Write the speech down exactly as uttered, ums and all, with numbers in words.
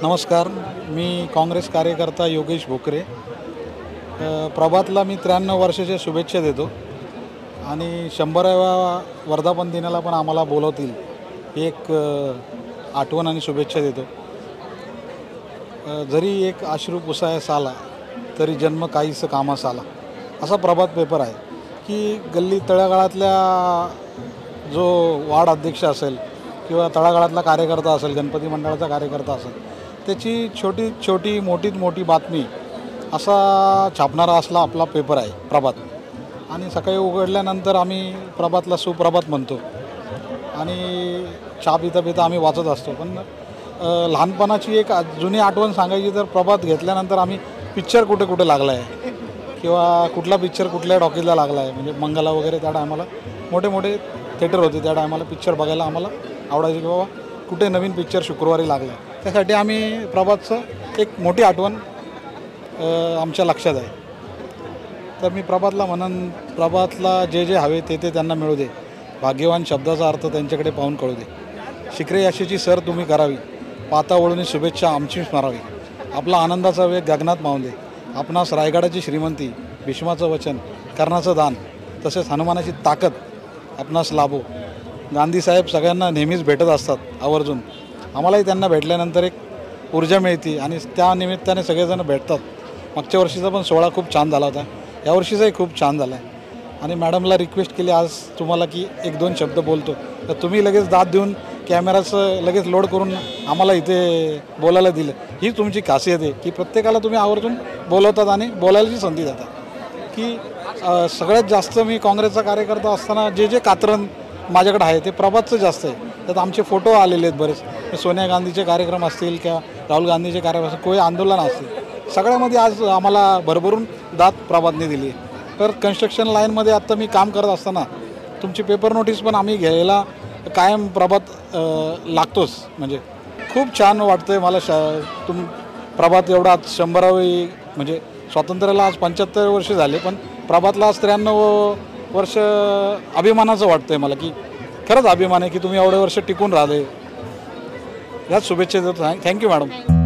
नमस्कार, मी काँग्रेस कार्यकर्ता योगेश भोकरे। प्रभातला मी त्र्याण्णव वर्षाच्या शुभेच्छा देतो आणि शंभराव्या वर्धापन दिनाला पण आम्हाला बोलवतील एक आठवण आणि शुभेच्छा देतो। जरी एक अश्रू पुसायास आला तरी जन्म काहीस कामास आला, असा प्रभात पेपर आहे की गल्ली तळागाळातल्या जो वार्ड अध्यक्ष असेल किंवा तळागाळातला कार्यकर्ता असेल, गणपती मंडळाचा कार्यकर्ता असेल, त्याची छोटी छोटी मोठीत मोठी बातमी असा छापणारा असला आपला पेपर आहे प्रभात। आणि सकाळी उघडल्यानंतर आम्ही प्रभातला सुप्रभात म्हणतो आणि चहा पिता पिता आम्ही वाचत असतो। पण लहानपणाची एक जुनी आठवण सांगायची तर प्रभात घेतल्यानंतर आम्ही पिक्चर कुठे कुठे लागला आहे किंवा कुठला पिक्चर कुठल्या टॉकीजला लागला आहे, म्हणजे मंगला वगैरे त्या टायमाला मोठे मोठे थिएटर होते, त्या टायमाला पिक्चर बघायला आम्हाला आवडायचे की बाबा कुठे नवीन पिक्चर शुक्रवारी लागला आहे। त्यासाठी आम्ही प्रभातचं एक मोठी आठवण आमच्या लक्षात आहे। तर मी प्रभातला म्हणन, प्रभातला जे जे हवे ते ते त्यांना मिळू दे, भाग्यवान शब्दाचा अर्थ त्यांच्याकडे पाहून कळू दे, शिखरे यशाची सर तुम्ही करावी, पाता वळून शुभेच्छा आमची स्मरावी, आपला आनंदाचा वेग गगनात मावून दे, आपणास रायगडाची श्रीमंती, भीष्माचं वचन, कर्णाचं दान, तसेच हनुमानाची ताकद आपणास लाभो। गांधीसाहेब सगळ्यांना नेहमीच भेटत असतात आवर्जून, आम्हालाही त्यांना भेटल्यानंतर एक ऊर्जा मिळते आणि त्या निमित्ताने सगळेजण भेटतात। मागच्या वर्षीचा पण सोहळा खूप छान झाला होता, यावर्षीचाही खूप छान झाला आहे। आणि मॅडमला रिक्वेस्ट केली आज तुम्हाला की एक दोन शब्द बोलतो, तर तुम्ही लगेच दाद देऊन कॅमेराचं लगेच लोड करून आम्हाला इथे बोलायला दिलं। ही तुमची खासियत आहे की प्रत्येकाला तुम्ही आवर्जून बोलवतात आणि बोलायची संधी देतात। की सगळ्यात जास्त मी काँग्रेसचा कार्यकर्ता असताना जे जे कात्रण माझ्याकडे आहे ते प्रभातचं जास्त आहे। त्यात आमचे फोटो आलेले आहेत बरेच, सोनिया गांधीचे कार्यक्रम असतील किंवा राहुल गांधीचे कार्यक्रम असतील, कोणी आंदोलन असतील, सगळ्यामध्ये आज आम्हाला भरभरून दाद प्रभातने दिली आहे। तर कन्स्ट्रक्शन लाईनमध्ये आत्ता मी काम करत असताना तुमची पेपर नोटीस पण आम्ही घ्यायला कायम प्रभात लागतोच। म्हणजे खूप छान वाटतं आहे मला शा तुम प्रभात एवढा आज शंभरावी, म्हणजे स्वातंत्र्याला आज पंच्याहत्तर वर्ष झाले, पण प्रभातला आज त्र्याण्णव वर्ष अभिमानाचं वाटतं आहे मला, की खरंच अभिमान आहे की तुम्ही एवढे वर्ष टिकून राहिले। याच शुभेच्छा देतो। Thank you madam.